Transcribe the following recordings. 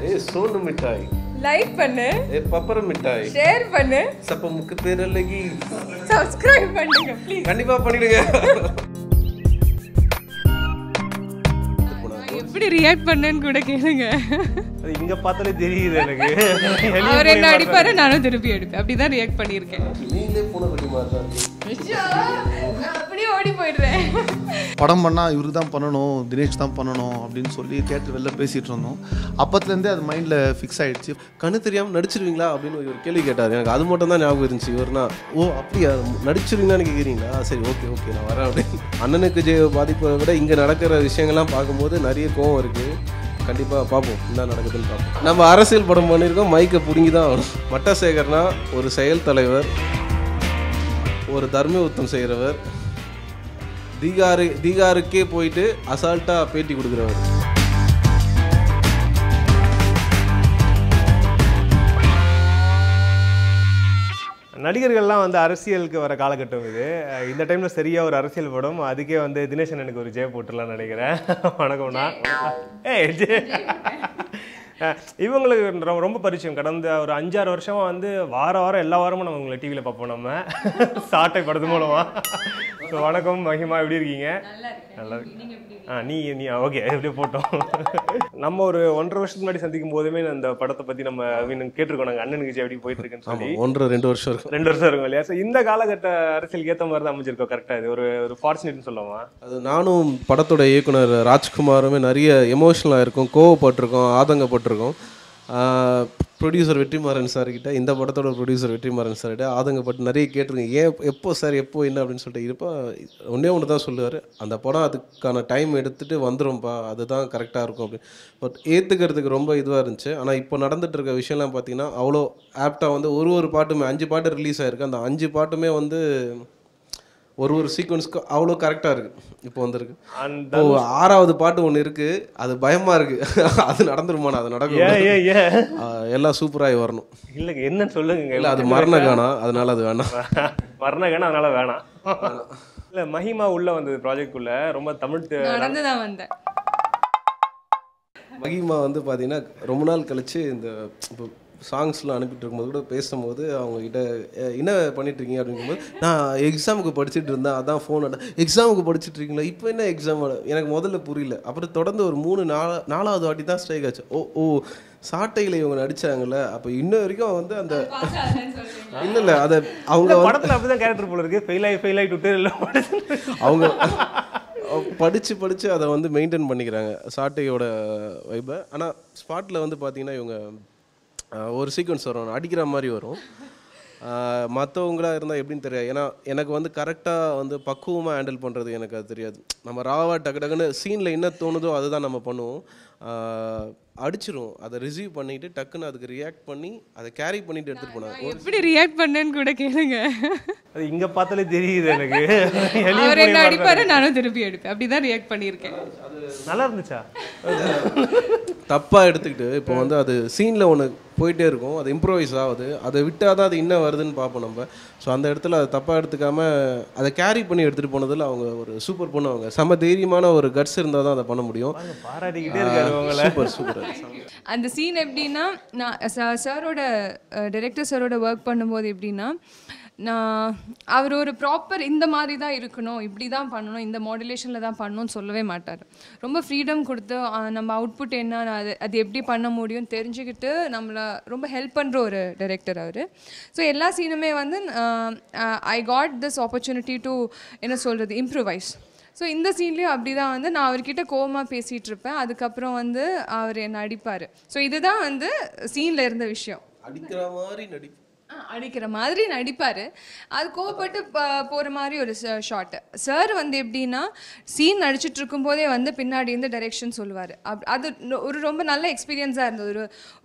ஏ சோனு மிட்டாய் லைக் பண்ணு, ஏ பப்பர மிட்டாய் ஷேர் பண்ணு, சப்ப முக்கு பேரலகி சப்ஸ்கிரைப் பண்ணுங்க ப்ளீஸ். கண்டிப்பா பண்ணிடுங்க. எப்படி ரியாக்ட் பண்ணேன்னு கூட கேளுங்க. அது இங்க பார்த்தாலே தெரியுது எனக்கு. அவர் என்ன அடிப்பாரு, நானும் திருப்பி அடிப்பேன். அப்படிதான் ரியாக்ட் பண்ணியிருக்கேன். நீங்களே போன கட்டி மாதிரி அப்படியே ஓடி போயிடுறேன். படம் பண்ணால் இவருக்கு தான் பண்ணணும், தினேஷ் தான் பண்ணணும் அப்படின்னு சொல்லி தேட்டர் வெளில பேசிகிட்டு இருந்தோம். அப்பத்துலேருந்தே அது மைண்டில் ஃபிக்ஸ் ஆகிடுச்சு. கண்ணு தெரியாமல் நடிச்சிருவீங்களா அப்படின்னு ஒரு கேள்வி கேட்டார். எனக்கு அது மட்டும் தான் ஞாபகம் இருந்துச்சு. இவர்னா ஓ அப்படியா நடிச்சிருவீங்களான்னு கேட்குறீங்களா, சரி ஓகே ஓகே நான் வரேன் அப்படின்னு. அண்ணனுக்கு ஜெய பாதிப்பை விட இங்கே நடக்கிற விஷயங்கள்லாம் பார்க்கும்போது நிறைய கோவம் இருக்குது. கண்டிப்பாக பார்ப்போம் என்ன நடக்குதுன்னு பார்ப்போம். நம்ம அரசியல் படம் பண்ணியிருக்கோம், மைக்கை பிடுங்கி தான் ஆகணும். மட்டசேகர்னா ஒரு செயல் தலைவர், ஒரு தர்ம யுத்தம் செய்கிறவர், தீகாருக்கே போயிட்டு அசால்ட்டாக பேட்டி கொடுக்குறவர். நடிகர்கள்லாம் வந்து அரசியலுக்கு வர காலகட்டம் இது. இந்த டைமில் சரியாக ஒரு அரசியல் படம், அதுக்கே வந்து தினேஷன் எனக்கு ஒரு ஜெய போட்டுடலான்னு நினைக்கிறேன். வணக்கம்ண்ணா. இவங்களுக்கு ரொம்ப பரிச்சயம். கடந்த ஒரு 5-6 வருஷமாக வந்து வாரம் எல்லா வாரமும் நம்ம உங்களை டிவியில் பார்ப்போம், நம்ம சாட்டை படத்து மூலமாக. ஸோ வணக்கம் மஹிமா, எப்படி இருக்கீங்க? நல்லா இருக்கு. நீ ஓகே எப்படியே போட்டோம். நம்ம ஒரு 1.5 வருஷத்துக்கு முன்னாடி சந்திக்கும் போதுமே அந்த படத்தை பற்றி நம்ம கேட்டிருக்கோம். நாங்கள் அண்ணனுக்கு ஜெய் எப்படி போயிட்டு இருக்குன்னு சொல்லி. 1-2 வருஷம் இருக்கும். 2 வருஷம் இருக்கும் இல்லையா? ஸோ இந்த காலகட்ட அரசியலுக்கு ஏற்ற மாதிரி தான் அமைஞ்சிருக்கோம். கரெக்டாக இது ஒரு ஃபார்ச்சுனேட்னு சொல்லுவாங்க. அது நானும் படத்தோட இயக்குனர் ராஜ்குமாருமே நிறைய எமோஷனலாக இருக்கும், கோவப்பட்டிருக்கோம், ஆதங்கப்பட்டிருக்கோம். ப்ரொடியூசர் வெற்றிமாறன் சார்கிட்ட, இந்த படத்தோட ப்ரொடியூசர் வெற்றிமாறன் சார்கிட்ட ஆதங்கப்பட்டு நிறைய கேட்டிருக்கேன். ஏன் எப்போ சார் எப்போ என்ன அப்படின்னு சொல்லிட்டு இருப்பா. ஒன்று தான் சொல்லுவார், அந்த படம் அதுக்கான டைம் எடுத்துகிட்டு வந்துடும்ப்பா, அதுதான் கரெக்டாக இருக்கும் அப்படின்னு. பட் ஏற்றுக்கிறதுக்கு ரொம்ப இதுவாக இருந்துச்சு. ஆனால் இப்போ நடந்துகிட்டு இருக்க விஷயம்லாம் பார்த்தீங்கன்னா அவ்வளோ ஆப்டாக வந்து ஒரு பாட்டுமே 5 பாட்டு ரிலீஸ் ஆகிருக்கு. அந்த 5 பாட்டுமே வந்து ஒரு சீக்வன்ஸ்க்கு அவ்வளோ கரெக்டாக இருக்குது. இப்போ வந்துருக்கு. இப்போ 6வது பாட்டு ஒன்று இருக்குது, அது பயமாக இருக்குது. அது நடந்துருமாண்ணா? அது நடக்கும். எல்லாம் சூப்பராகி வரணும். இல்லைங்க என்னன்னு சொல்லுங்க. இல்லை அது மரண காணா, அதனால அது வேணாம். மரண காணா அதனால வேணாம். இல்லை மஹிமா உள்ளே வந்தது ப்ராஜெக்டுக்குள்ளே ரொம்ப தமிழ் நடந்து தான் வந்தேன். மஹிமா வந்து பார்த்தீங்கன்னா ரொம்ப நாள் கழிச்சு இந்த இப்போ சாங்ஸ்லாம் அனுப்பிட்டு இருக்கும்போது கூட பேசும்போது அவங்கக்கிட்ட என்ன பண்ணிட்டுருக்கீங்க அப்படிங்கும்போது, நான் எக்ஸாமுக்கு படிச்சுட்டு இருந்தேன், அதான் ஃபோன் எக்ஸாமுக்கு படிச்சுட்டு இருக்கீங்களா, இப்போ என்ன எக்ஸாம்? எனக்கு முதல்ல புரியல. அப்புறம் தொடர்ந்து ஒரு 3-4வது வாட்டி தான் ஸ்ட்ரைக் ஆச்சு. ஓ சாட்டையில் இவங்க நடித்தாங்கல்ல, அப்போ இன்ன வரைக்கும் வந்து அந்த இல்லை அதை அவங்க படத்தில் அப்படி தான் கேரக்டர் போல இருக்குது. ஃபெயில் ஆகிட்டு இல்லை அவங்க படித்து அதை வந்து மெயின்டைன் பண்ணிக்கிறாங்க சாட்டையோட வைப்பை. ஆனால் ஸ்பாட்டில் வந்து பார்த்தீங்கன்னா இவங்க ஒரு சீக்வன்ஸ் வரும், அடிக்கிற மாதிரி வரும். மற்றவங்களாக இருந்தால் எப்படின்னு தெரியாது. ஏன்னா எனக்கு வந்து கரெக்டாக வந்து பக்குவமாக ஹேண்டில் பண்ணுறது எனக்கு அது தெரியாது. நம்ம ராவாக டக்குன்னு சீனில் என்ன தோணுதோ அதுதான் நம்ம பண்ணுவோம். அடிச்சிரும், அதை ரிசீவ் பண்ணிட்டு டக்குன்னு அதுக்கு ரியாக்ட் பண்ணி அதை கேரி பண்ணிட்டு எடுத்துகிட்டு போனாங்க. எப்படி ரியாக்ட் பண்ணேன்னு கூட கேளுங்க. அது இங்கே பார்த்தாலே தெரியுது எனக்கு. அவர் என்ன அடிப்பாரு, நானும் திருப்பி அடிப்பேன். அப்படிதான் ரியாக்ட் பண்ணியிருக்கேன். நல்லா இருந்துச்சா? தப்பாக எடுத்துக்கிட்டு இப்போ வந்து அது சீனில் ஒன்று போயிட்டே இருக்கும், அது இம்ப்ரோவைஸ் ஆகுது, அதை விட்டால் தான் அது இன்னும் வருதுன்னு பார்ப்போம் நம்ம. ஸோ அந்த இடத்துல அதை தப்பாக எடுத்துக்காமல் அதை கேரி பண்ணி எடுத்துகிட்டு போனதில் அவங்க ஒரு சூப்பர் பண்ணுவாங்க. செம்ம தைரியமான ஒரு கட்ஸ் இருந்தால் தான் அதை பண்ண முடியும். பாராட்டிக்கிட்டே இருக்காரு. Super super. அந்த சீன் எப்படின்னா, நான் சாரோட டைரக்டர் சாரோட ஒர்க் பண்ணும்போது எப்படின்னா, நான் அவர் ஒரு ப்ராப்பர் இந்த மாதிரி தான் இருக்கணும், இப்படி தான் பண்ணணும், இந்த மாடுலேஷனில் தான் பண்ணணும்னு சொல்லவே மாட்டார். ரொம்ப ஃப்ரீடம் கொடுத்து நம்ம அவுட்புட் என்ன, அது எப்படி பண்ண முடியும்னு தெரிஞ்சுக்கிட்டு நம்மளை ரொம்ப ஹெல்ப் பண்ணுற ஒரு டைரக்டர் அவர். ஸோ எல்லா சீனுமே வந்து I got this opportunity to என்ன சொல்கிறது, இம்ப்ரூவைஸ். ஸோ இந்த சீன்லேயும் அப்படி தான் வந்து நான் அவர்கிட்ட கோவமாக பேசிகிட்டு இருப்பேன், அதுக்கப்புறம் வந்து அவர் என்னை அடிப்பார். ஸோ இதுதான் வந்து சீனில் இருந்த விஷயம். அடிக்கிற மாதிரி நடிப்பார், அது கோவப்பட்டு போகிற மாதிரி ஒரு ஷார்ட்டு. சார் வந்து எப்படின்னா சீன் நடிச்சிட்டு இருக்கும்போதே வந்து பின்னாடி இருந்து டைரெக்ஷன் சொல்லுவார். அது ஒரு ரொம்ப நல்ல எக்ஸ்பீரியன்ஸாக இருந்தது.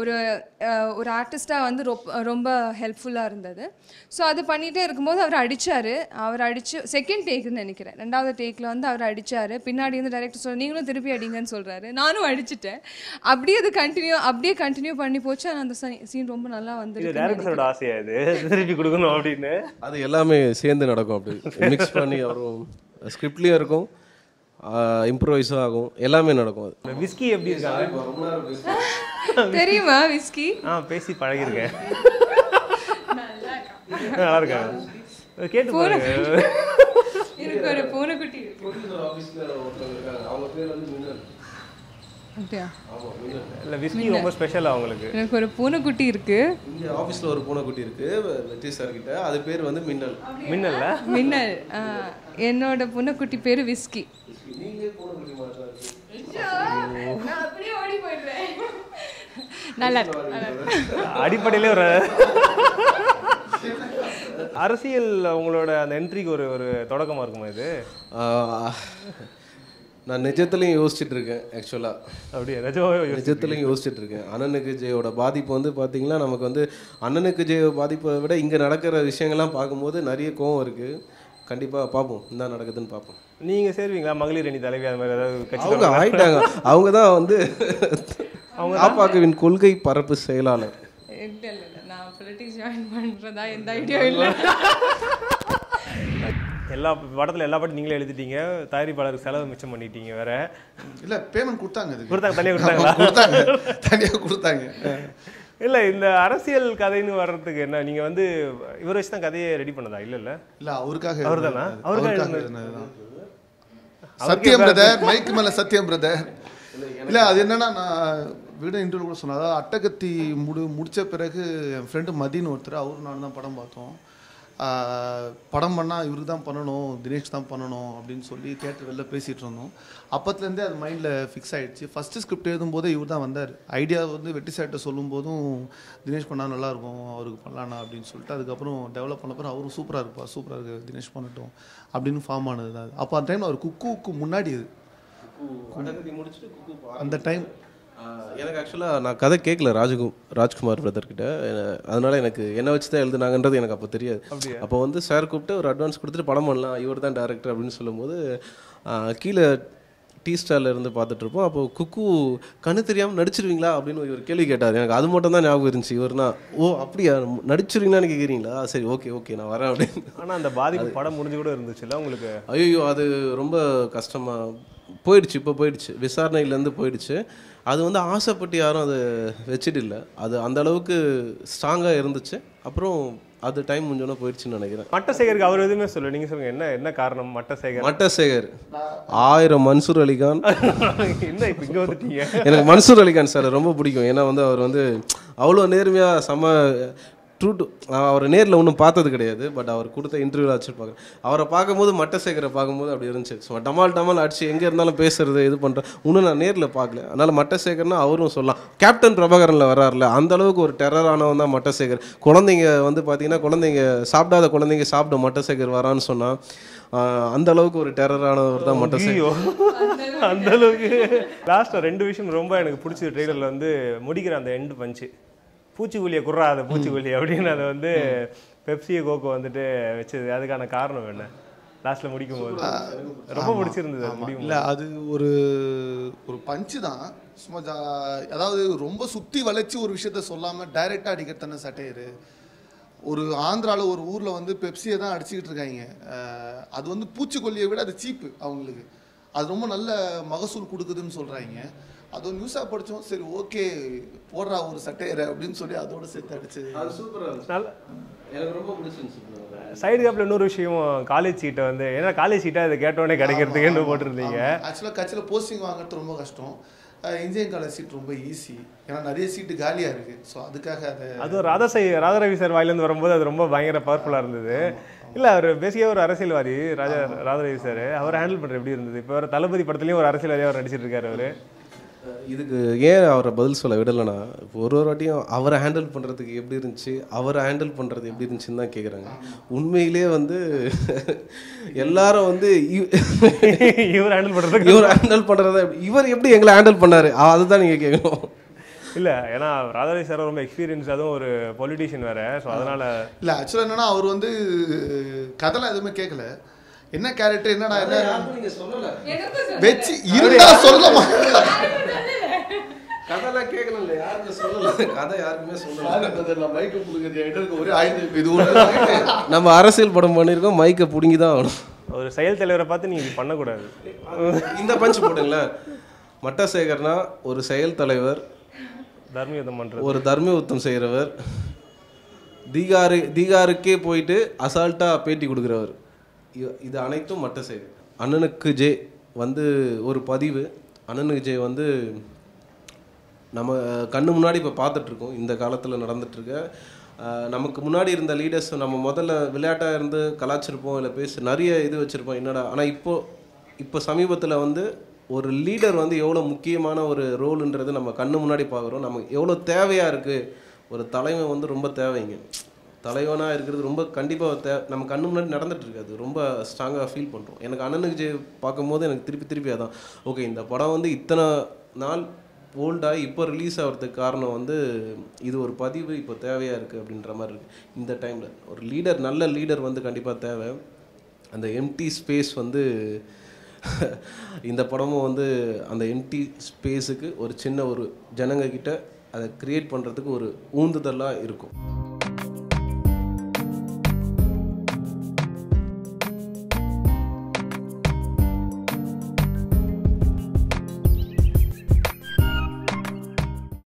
ஒரு ஆர்டிஸ்டாக வந்து ரொம்ப ஹெல்ப்ஃபுல்லாக இருந்தது. ஸோ அது பண்ணிகிட்டே இருக்கும்போது அவர் அடித்து செகண்ட் டேக்குன்னு நினைக்கிறேன், 2வது டேக்கில் வந்து அவர் அடித்தார். பின்னாடி இருந்து டைரக்டர் சொல்ல நீங்களும் திருப்பி அடிங்கன்னு சொல்கிறாரு. நானும் அடிச்சிட்டேன். அப்படியே கண்டினியூ பண்ணி போச்சு. ஆனால் அந்த சீன் ரொம்ப நல்லா வந்து திருப்பி கொடுக்கணும் அப்படின்னு அது எல்லாமே சேர்ந்து நடக்கும். அப்படி மிக்ஸ் பண்ணி வரும், ஸ்கிரிப்ட்லேயும் இருக்கும், இம்ப்ரோவைஸும் ஆகும், எல்லாமே நடக்கும். விஸ்கி எப்படி இருக்காங்க? தெரியுமா விஸ்கி? பேசி பழகிருக்கேன். நல்லா இருக்காங்க. கேட்டு பாருங்க. எனக்கு ஒரு பூனைக்குட்டி இருக்கு. ப்ரொடியூசர் ஆபீஸ்ல ஒருத்தங்க இருக்காங்க. அவங்க பேர் வந்து மின்னல். அப்படியா? ஆமா மின்னல். இல்ல விஸ்கி ரொம்ப ஸ்பெஷல் அவங்களுக்கு. எனக்கு ஒரு பூனைக்குட்டி இருக்கு. இங்க ஆபீஸ்ல ஒரு பூனைக்குட்டி இருக்கு வெற்றி சார் கிட்ட. அது பேர் வந்து மின்னல். மின்னல்ல? மின்னல். என்னோட பூனைக்குட்டி பேரு விஸ்கி. நீங்க பூனைக்குட்டி மாதிரி இருக்கு. நான் அப்படியே ஓடி போயிடுறேன். நல்லா அடிப்படையிலே ஒரு அரசியல் உங்களோட அந்த என்ட்ரிக்கு ஒரு தொடக்கமாக இருக்குமா இது? நான் நிஜத்துலையும் யோசிச்சுட்டு இருக்கேன் ஆக்சுவலாக. அப்படியே நிஜத்துலையும் யோசிச்சுட்டு இருக்கேன். அண்ணனுக்கு ஜெயோட பாதிப்பு வந்து பார்த்தீங்கன்னா நமக்கு வந்து அண்ணனுக்கு ஜெயோ பாதிப்பை விட இங்கே நடக்கிற விஷயங்கள்லாம் பார்க்கும்போது நிறைய கோவம் இருக்குது. கண்டிப்பாக பார்ப்போம் என்ன நடக்குதுன்னு பார்ப்போம். நீங்கள் சேருவீங்களா மகளிர் அணி தலைவி அது மாதிரி ஏதாவது கட்சி? அவங்க ஆயிட்டாங்க. அவங்க தான் வந்து ஆபாகவின் கொள்கை பரப்பு செயலாளர். இல்லை நான் பொலிட்டிக்ஸ் ஜாயின் பண்ணுறதா எந்த ஐடியா இல்லை. எல்லா படத்தில் எல்லா பாட்டும் நீங்களே எழுதிட்டீங்க. தயாரிப்பாளருக்கு செலவு மிச்சம் பண்ணிட்டீங்க வேற. இல்லை பேமெண்ட் கொடுத்தாங்க. தனியாக கொடுத்தாங்க. இல்லை இந்த அரசியல் கதைன்னு வர்றதுக்கு என்ன நீங்கள் வந்து இவரை வச்சு தான் கதையை ரெடி பண்ணதா? இல்லை அவருக்காக. அவர் தானா? அவருக்காக சத்தியம் பிரதர், மைக்கு மேலே சத்தியம் பிரதர். இல்லை அது என்னன்னா நான் வீடு இன்டர்வியூ கூட சொன்னேன். அதாவது அட்டகத்தி முடித்த பிறகு என் ஃப்ரெண்டு மதின்னு ஒருத்தர் அவரு நான் தான் படம் பார்த்தோம். படம் பண்ணால் இவருக்கு தான் பண்ணணும், தினேஷ் தான் பண்ணணும் அப்படின்னு சொல்லி தியேட்டர் வெளில பேசிகிட்டு இருந்தோம். அப்போத்துலேருந்தே அது மைண்டில் ஃபிக்ஸ் ஆகிடுச்சு. ஃபஸ்ட்டு ஸ்கிரிப்ட் எழுதும்போதே இவர் தான் வந்தார். ஐடியா வந்து வெற்றி சார்கிட்ட சொல்லும் போதும் தினேஷ் பண்ணால் நல்லாயிருக்கும், அவருக்கு பண்ணலாண்ணா அப்படின்னு சொல்லிட்டு அதுக்கப்புறம் டெவலப் பண்ண பிறகு அவரும் சூப்பராக இருப்பா, சூப்பராக இருக்குது, தினேஷ் பண்ணட்டும் அப்படின்னு ஃபார்ம் ஆனது தான். அப்போ அந்த டைம் அவர் குக்குவுக்கு முன்னாடி அது அந்த டைம் எனக்கு ஆக்சுவலாக நான் கதை கேட்கல ராஜ்குமார் பிரதர்கிட்ட. அதனால் எனக்கு என்ன வச்சு தான் எழுதுனாங்கன்றது எனக்கு அப்போ தெரியாது. அப்போ வந்து சார் கூப்பிட்டு ஒரு அட்வான்ஸ் கொடுத்துட்டு படம் பண்ணலாம், இவர் தான் டேரக்டர் அப்படின்னு சொல்லும்போது கீழே டீ ஸ்டாலில் இருந்து பார்த்துட்ருப்போம். அப்போது குக்கு கண்ணு தெரியாமல் நடிச்சிருவீங்களா அப்படின்னு ஒரு கேள்வி கேட்டார். எனக்கு அது மட்டும் தான் ஞாபகம் இருந்துச்சு. இவர்னா ஓ அப்படியா நடிச்சிருவீங்களான்னு கேட்குறீங்களா, சரி ஓகே நான் வரேன் அப்படின்னு. ஆனால் அந்த பாதிப்பு படம் முடிஞ்சு கூட இருந்துச்சுல்ல உங்களுக்கு? ஐயோ அது ரொம்ப கஷ்டமாக போயிடுச்சு. இப்போ போயிடுச்சு, விசாரணையிலேருந்து போயிடுச்சு. அது வந்து ஆசைப்பட்டு யாரும் அதை வச்சுட்டு இல்லை. அது அந்த அளவுக்கு ஸ்ட்ராங்காக இருந்துச்சு. அப்புறம் அது டைம் முடிஞ்சோன்னா போயிடுச்சுன்னு நினைக்கிறேன். மட்டசேகருக்கு அவர் எதுவுமே சொல்ல, நீங்கள் சொல்லுங்கள் என்ன காரணம்? மட்டசேகர் 1000 மன்சூர் அலிகான். என்ன இப்போ இங்கே வந்துட்டீங்க? எனக்கு மன்சூர் அலிகான் சார் ரொம்ப பிடிக்கும். ஏன்னா வந்து அவர் வந்து அவ்வளோ நேர்மையாக செம்ம ட்ரூ டு. அவரை நேரில் ஒன்றும் பார்த்தது கிடையாது, பட் அவர் கொடுத்த இன்டர்வியூவில் வச்சு பார்க்குறேன். அவரை பார்க்கும்போது மட்டசேகரை பார்க்கும்போது அப்படி இருந்துச்சு. ஸோ டமால் அடிச்சு எங்கே இருந்தாலும் பேசுறது இது பண்ணுறேன். இன்னும் நான் நேரில் பார்க்கல. அதனால் மட்டசேகர்னா அவரும் சொல்லலாம். கேப்டன் பிரபாகரனில் வராருல அந்த அளவுக்கு ஒரு டெரரானவன் தான் மட்டசேகர். குழந்தைங்க வந்து பார்த்தீங்கன்னா குழந்தைங்க சாப்பிடாத குழந்தைங்க சாப்பிட மட்டசேகர் வரான்னு சொன்னால் அந்த அளவுக்கு ஒரு டெரரானவர் தான் மட்டசேகர். அந்த அளவுக்கு லாஸ்ட்டாக 2 விஷயம் ரொம்ப எனக்கு பிடிச்சது ட்ரெய்லரில் வந்து முடிக்கிற அந்த எண்டு பஞ்சு, பூச்சிக்கொல்லியை குர்றாத பூச்சிக்கொல்லி அப்படின்னு அதை வந்து பெப்சியை கோகோ வந்துட்டு வச்சது. அதுக்கான காரணம் என்ன? லாஸ்ட்டில் முடிக்கும் போது ரொம்ப பிடிச்சிருந்தது. அது முடியும் இல்லை அது ஒரு பஞ்சு தான் சும்மா. அதாவது ரொம்ப சுற்றி வளைச்சி ஒரு விஷயத்த சொல்லாமல் டைரெக்டாக அடிக்கிறது தானே சட்டையர். ஒரு ஆந்திராவில் ஒரு ஊரில் வந்து பெப்சியை தான் அடிச்சுக்கிட்டு இருக்காங்க. அது வந்து பூச்சிக்கொல்லியை விட அது சீப்பு அவங்களுக்கு. அது ரொம்ப நல்ல மகசூல் கொடுக்குதுன்னு சொல்கிறாங்க. அது நியூஸாக படித்தோம். சரி ஓகே போடுறா ஒரு சட்டையரை அப்படின்னு சொல்லி அதோட சேர்த்து அடிச்சு அது சூப்பராக எனக்கு ரொம்ப பிடிச்சிருந்துச்சு. சைடு கேப்பில் இன்னொரு விஷயம், காலேஜ் சீட்டை வந்து ஏன்னா காலேஜ் சீட்டை அதை கேட்டோடனே கிடைக்கிறதுக்குன்னு போட்டிருந்தீங்க. ஆக்சுவலாக கட்சியில் போஸ்டிங் வாங்குறது ரொம்ப கஷ்டம். இன்ஜினியரிங் காலேஜ் சீட் ரொம்ப ஈஸி, ஏன்னா நிறைய சீட்டு காலியாக இருக்குது. ஸோ அதுக்காக அதுவும் ராதாரவி சார் வாயிலேருந்து வரும்போது அது ரொம்ப பயங்கர பவர்ஃபுல்லாக இருந்தது. இல்லை அவர் பேசிக்காக ஒரு அரசியல்வாதி ராதாரவி சார். அவர் ஹேண்டில் பண்ணுற எப்படி இருந்தது? இப்போ அவர் தளபதி படத்துலேயும் ஒரு அரசியல்வாதியாக அவர் நடிச்சிட்டு இருக்காரு. அவர் இதுக்கு ஏன் அவரை பதில் சொல்ல விடலைன்னா, இப்போ ஒரு வாட்டியும் அவரை ஹேண்டில் பண்ணுறதுக்கு எப்படி இருந்துச்சு, அவரை ஹேண்டில் பண்ணுறது எப்படி இருந்துச்சுன்னு தான் கேட்குறாங்க. உண்மையிலே வந்து எல்லாரும் வந்து இவர் ஹேண்டில் பண்ணுறதா இவர் எப்படி எங்களை ஹேண்டில் பண்ணார் அதுதான் நீங்கள் கேட்கணும். இல்லை ஏன்னா ராதாரவி சார் ரொம்ப எக்ஸ்பீரியன்ஸ், அதுவும் ஒரு பொலிட்டீஷியன் வேறு. ஸோ அதனால் இல்லை ஆக்சுவலாக என்னென்னா அவர் வந்து கதைலாம் எதுவுமே கேட்கல. என்ன கேரக்டர் என்னடா வெச்சு இருந்தா சொல்லமா கதைலாம் கேட்கல, யாருமே சொல்லல. கதை யாருக்குமே சொல்லல. மைக்க புடுங்க ஒரே ஆயுதம். நம்ம அரசியல் படம் பண்ணியிருக்கோம், மைக்கை பிடுங்கி தான் ஆகணும். ஒரு செயல் தலைவரை பார்த்து நீங்கள் பண்ணக்கூடாது. இந்த பஞ்ச் போடுங்களேன். மட்டசேகர்னா ஒரு செயல் தலைவர், தர்மயுத்தம் பண்ணுறது, ஒரு தர்மயுத்தம் செய்கிறவர், தீகாருக்கே போயிட்டு அசால்ட்டாக பேட்டி கொடுக்குறவர், இது அனைத்தும் மட்ட செய்து. அண்ணனுக்கு ஜே வந்து ஒரு பதிவு. அண்ணனுக்கு ஜே வந்து நம்ம கண்ணு முன்னாடி இப்போ பார்த்துட்ருக்கோம். இந்த காலத்தில் நடந்துகிட்ருக்க நமக்கு முன்னாடி இருந்த லீடர்ஸ் நம்ம முதல்ல விளையாட்டாக இருந்து கலாச்சிருப்போம், இல்லை நிறைய இது வச்சுருப்போம் என்னடா. ஆனால் இப்போ சமீபத்தில் வந்து ஒரு லீடர் வந்து எவ்வளோ முக்கியமான ஒரு ரோலுன்றது நம்ம கண்ணு முன்னாடி பார்க்குறோம். நமக்கு எவ்வளோ தேவையாக இருக்குது. ஒரு தலைமை வந்து ரொம்ப தேவைங்க. தலைவனாக இருக்கிறது ரொம்ப கண்டிப்பாக நம்ம கண்ணு முன்னாடி நடந்துகிட்ருக்கு. அது ரொம்ப ஸ்ட்ராங்காக ஃபீல் பண்ணுறோம். எனக்கு அண்ணனுக்கு ஜெய் பார்க்கும்போது எனக்கு திருப்பி அதான், ஓகே இந்த படம் வந்து இத்தனை நாள் ஓல்டாகி இப்போ ரிலீஸ் ஆகிறதுக்கு காரணம் வந்து இது ஒரு பதிவு இப்போ தேவையாக இருக்குது அப்படின்ற மாதிரி இருக்குது. இந்த டைமில் ஒரு லீடர், நல்ல லீடர் வந்து கண்டிப்பாக தேவை. அந்த எம்டி ஸ்பேஸ் வந்து இந்த படமும் வந்து அந்த எம்டி ஸ்பேஸுக்கு ஒரு சின்ன ஒரு ஜனங்க கிட்ட அதை க்ரியேட் பண்ணுறதுக்கு ஒரு ஊந்துதலாக இருக்கும்.